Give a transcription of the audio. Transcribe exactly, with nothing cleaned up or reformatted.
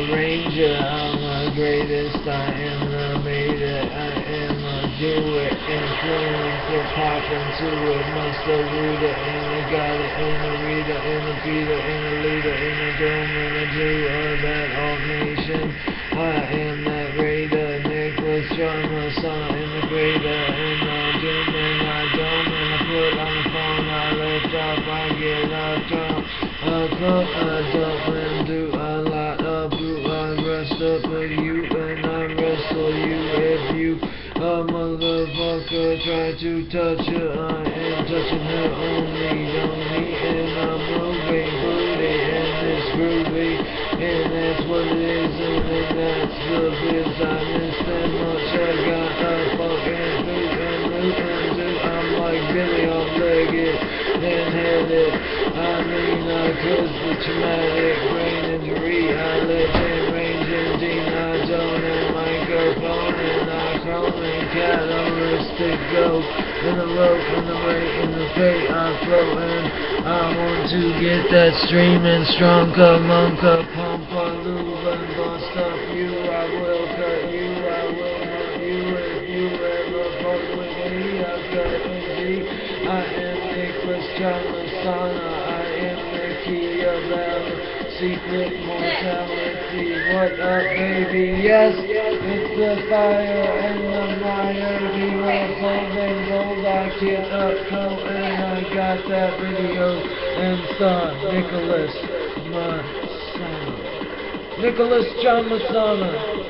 ranger, I'm the greatest, I am the mater, I am a doer, influence it, pop into it, master rooter, and I got it, and a reader, and a beater, and a leader, and a dome, and a doer, that all nation, I am that raider, Nicholas, John, Messana, and the greater, and I doom, and I dome, and I put on the phone, I lift up, I get up, drunk, I come, I dump, and do a lot of blue, I rest up with you, and I wrestle you, if you, a motherfucker, try to touch her, I am touching her only, don't me, and I'm moving, booty, and it's groovy, and that's what it is, and then that's the biz, I miss that much, I got a fucking boot, and loot, and do, I'm like Billy on legged, and headed, I mean, I cause the traumatic brain injury, I lived in range, and Dean, I don't have microphone, and I chrome, and catalytic go, and the rope, and the rate, and the fate, I flow, and I want to get that streaming, stronger, monka, pump a lube, and bust up you, I will cut you, I will not you, if you ever fuck with me, I've got an G, I am Nicholas, John, Messana, I am the key of that secret mortality, what up baby, yes, it's the fire and the mire, we were folding gold, I get up coat, and I got that video, and son, Nicholas, Messana, Nicholas, John, Messana.